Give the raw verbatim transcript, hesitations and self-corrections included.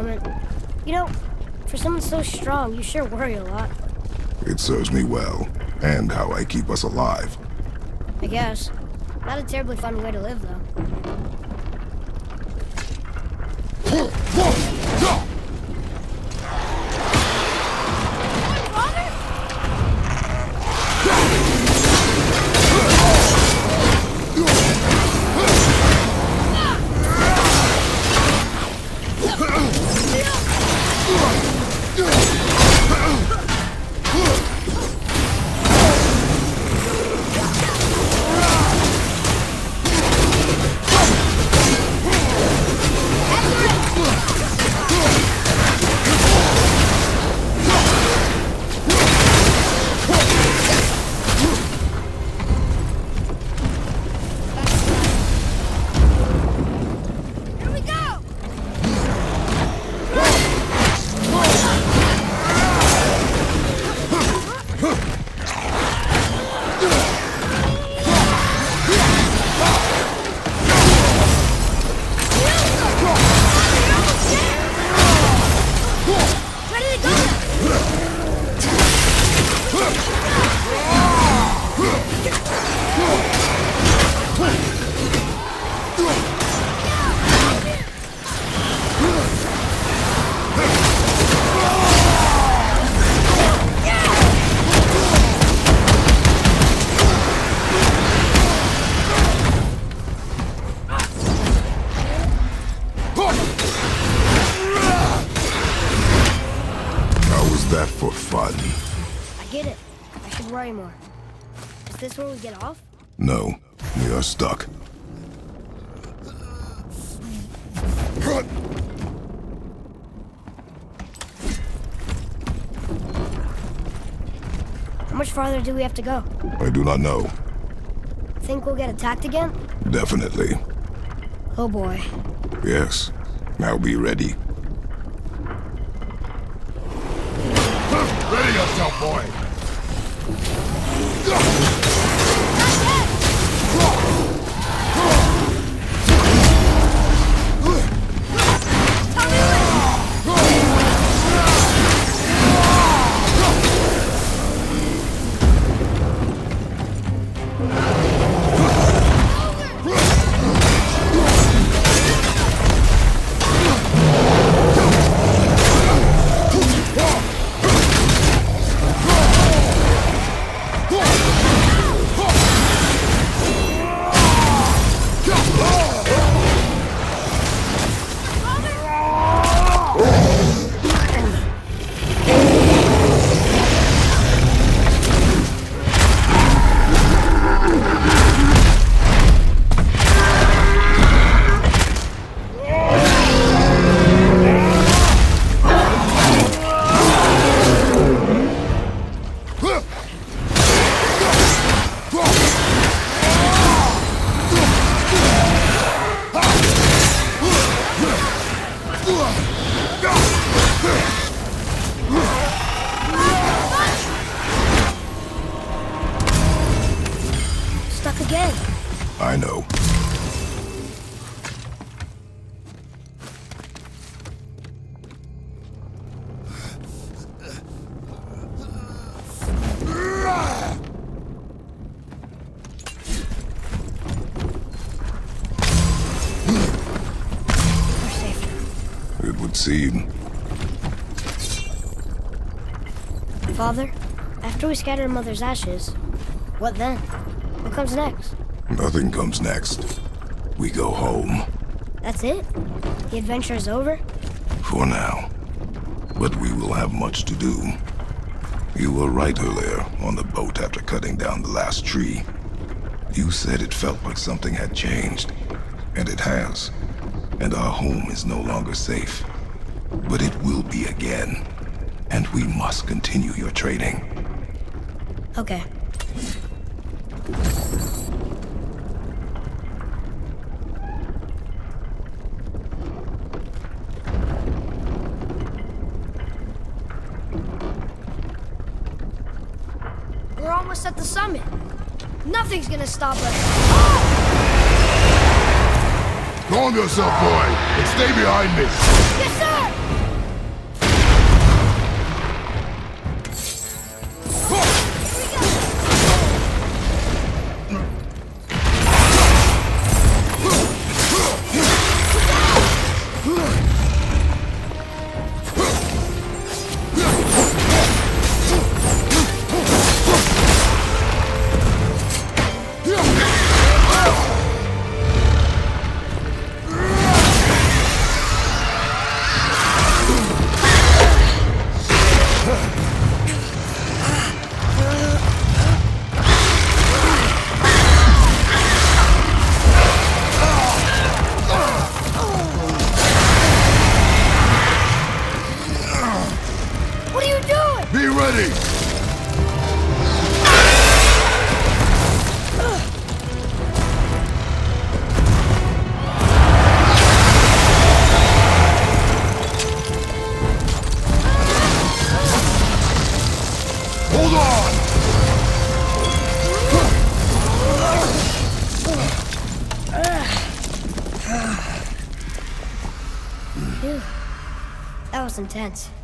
moment. You know, for someone so strong, you sure worry a lot. It serves me well, and how I keep us alive. I guess. Not a terribly fun way to live, though. That for fun? I get it. I should worry more. Is this where we get off? No, we are stuck. How much farther do we have to go? I do not know. Think we'll get attacked again? Definitely. Oh boy. Yes. Now be ready. Ready yourself, boy! Stuck again. I know. We're safe now. It would seem. Father, after we scatter Mother's ashes, what then? What comes next? Nothing comes next. We go home. That's it? The adventure is over? For now. But we will have much to do. You were right earlier on the boat after cutting down the last tree. You said it felt like something had changed. And it has. And our home is no longer safe. But it will be again. And we must continue your training. Okay. We're almost at the summit. Nothing's gonna stop us. Calm yourself, boy, and stay behind me. Yes, sir! ready! Hold on! Phew. That was intense.